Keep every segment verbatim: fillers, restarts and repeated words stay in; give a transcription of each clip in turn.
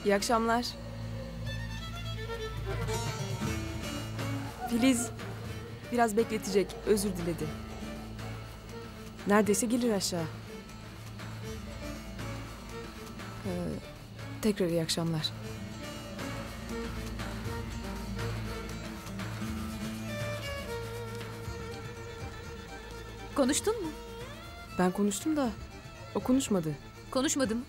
İyi akşamlar. Filiz biraz bekletecek, özür diledi. Neredeyse gelir aşağı. Ee, tekrar iyi akşamlar. Konuştun mu? Ben konuştum da o konuşmadı. Konuşmadım.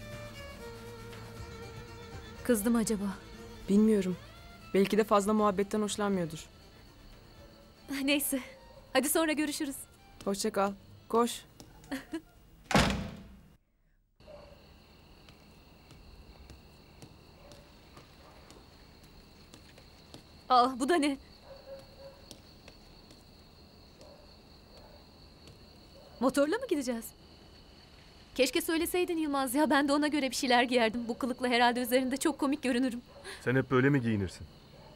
Kızdı mı acaba? Bilmiyorum. Belki de fazla muhabbetten hoşlanmıyordur. Neyse. Hadi sonra görüşürüz. Hoşça kal. Koş. Aa, bu da ne? Motorla mı gideceğiz? Keşke söyleseydin Yılmaz ya. Ben de ona göre bir şeyler giyerdim. Bu kılıkla herhalde üzerinde çok komik görünürüm. Sen hep böyle mi giyinirsin?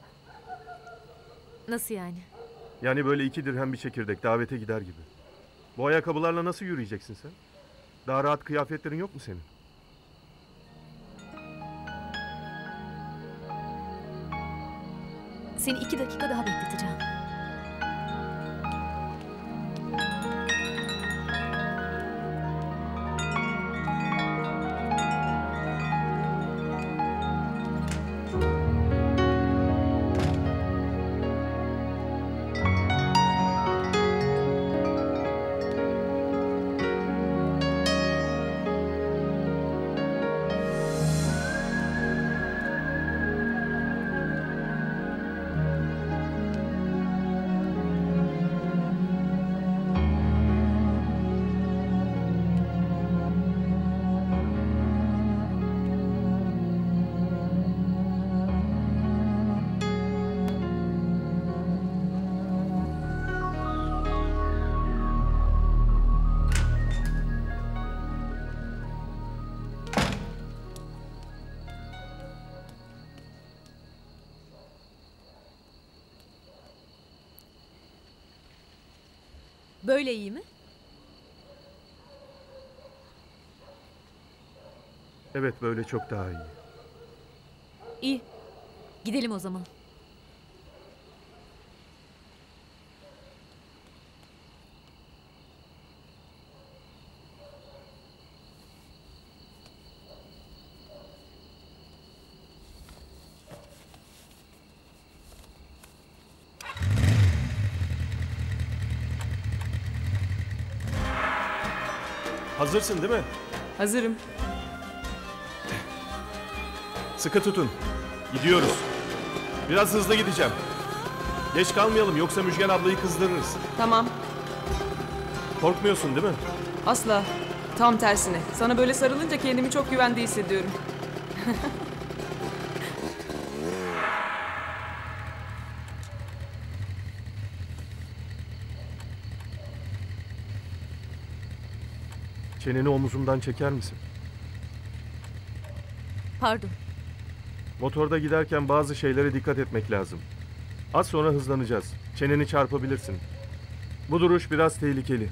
Nasıl yani? Yani böyle iki dirhem bir çekirdek davete gider gibi. Bu ayakkabılarla nasıl yürüyeceksin sen? Daha rahat kıyafetlerin yok mu senin? Seni iki dakika daha bekleteceğim. Böyle iyi mi? Evet, böyle çok daha iyi. İyi. Gidelim o zaman. Hazırsın değil mi? Hazırım. Sıkı tutun. Gidiyoruz. Biraz hızlı gideceğim. Geç kalmayalım yoksa Müjgan ablayı kızdırırız. Tamam. Korkmuyorsun değil mi? Asla. Tam tersine. Sana böyle sarılınca kendimi çok güvende hissediyorum. Çeneni omuzumdan çeker misin? Pardon. Motorda giderken bazı şeylere dikkat etmek lazım. Az sonra hızlanacağız. Çeneni çarpabilirsin. Bu duruş biraz tehlikeli.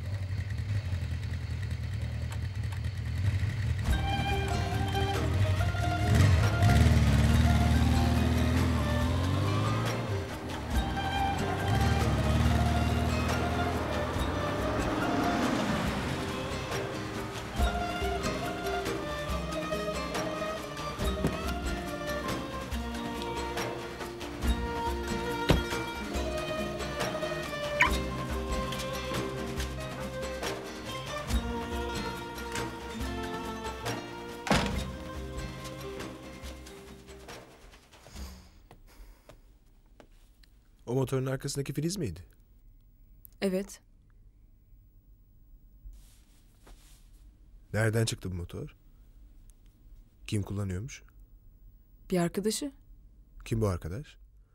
O motorun arkasındaki Filiz miydi? Evet. Nereden çıktı bu motor? Kim kullanıyormuş? Bir arkadaşı. Kim bu arkadaş?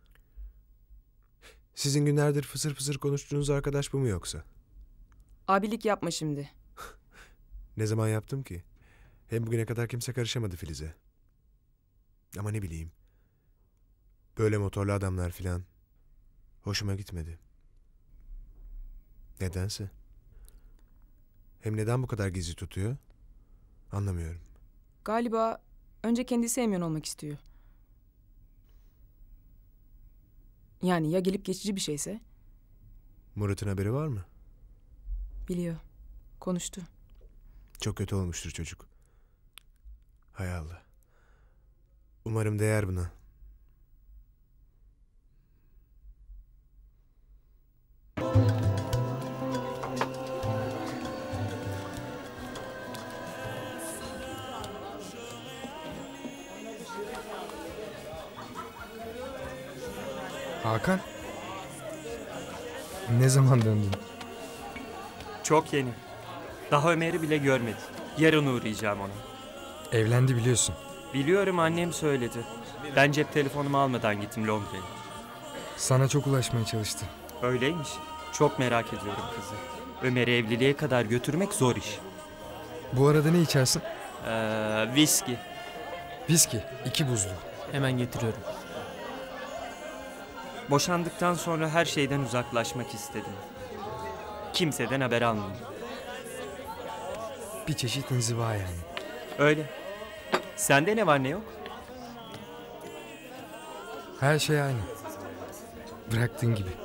Sizin günlerdir fısır fısır konuştuğunuz arkadaş bu mu yoksa? Abilik yapma şimdi. Ne zaman yaptım ki? Hem bugüne kadar kimse karışamadı Filiz'e. Ama ne bileyim. Böyle motorlu adamlar filan. Hoşuma gitmedi. Nedense. Hem neden bu kadar gizli tutuyor? Anlamıyorum. Galiba Önce kendisi emin olmak istiyor. Yani ya gelip geçici bir şeyse? Murat'ın haberi var mı? Biliyor. Konuştu. Çok kötü olmuştur çocuk. Hay Allah. Umarım değer buna. Hakan? Ne zaman döndün? Çok yeni. Daha Ömer'i bile görmedi. Yarın uğrayacağım ona. Evlendi biliyorsun. Biliyorum, annem söyledi. Ben cep telefonumu almadan gittim Londra'ya. Sana çok ulaşmaya çalıştı. Öyleymiş. Çok merak ediyorum kızı. Ömer'i evliliğe kadar götürmek zor iş. Bu arada ne içersin? Ee, viski. Viski, iki buzlu. Hemen getiriyorum. Boşandıktan sonra her şeyden uzaklaşmak istedim. Kimseden haber almayayım. Bir çeşit inziva yani. Öyle. Sende ne var ne yok? Her şey aynı. Bıraktığın gibi.